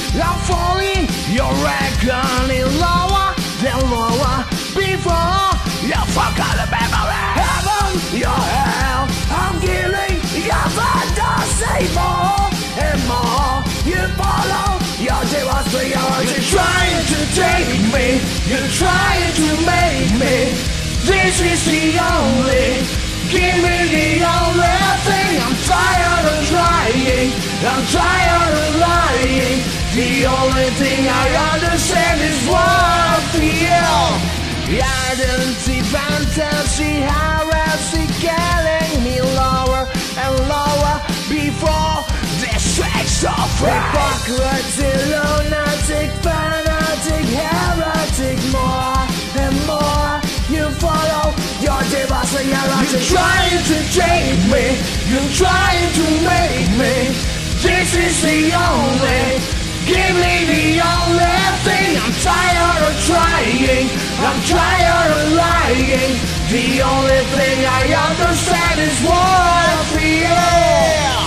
I'm falling, you're reckoning lower than lower. Before you forgot the memory, heaven, your hell, I'm killing your fantasy more and more. You follow your demons to yours. You're trying to take me, you're trying to make me. This is the only, give me the only thing. I'm tired of trying, I'm tired of lying. The only thing I understand is what I feel. Identity, fantasy, heresy, getting me lower and lower before this strikes off. Hypocrisy, lunatic, fanatic, heretic, more and more. You follow your demons and you're trying to take me, you're trying to make me. This is the only, give me the only thing. I'm tired of trying, I'm tired of lying. The only thing I understand is what I feel.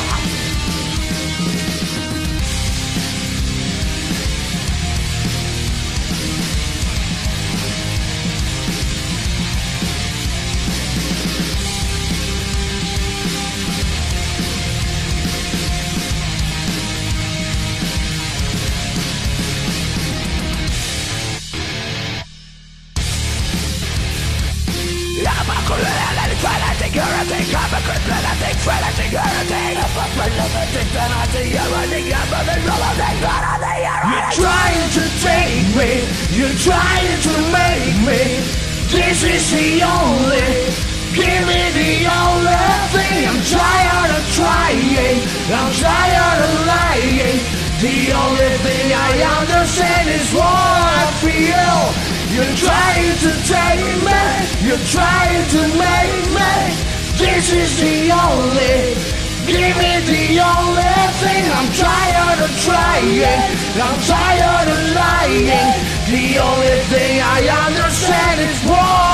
Fanatic, heretic, hypocrite, fanatic, fanatic, heretic. You're trying to take me, you're trying to make me. This is the only, give me the only thing. I'm tired of trying, I'm tired of lying. The only thing I understand is what I feel. You're trying to take me, you're trying to make me. This is the only, give me the only thing. I'm tired of trying, I'm tired of lying. The only thing I understand is what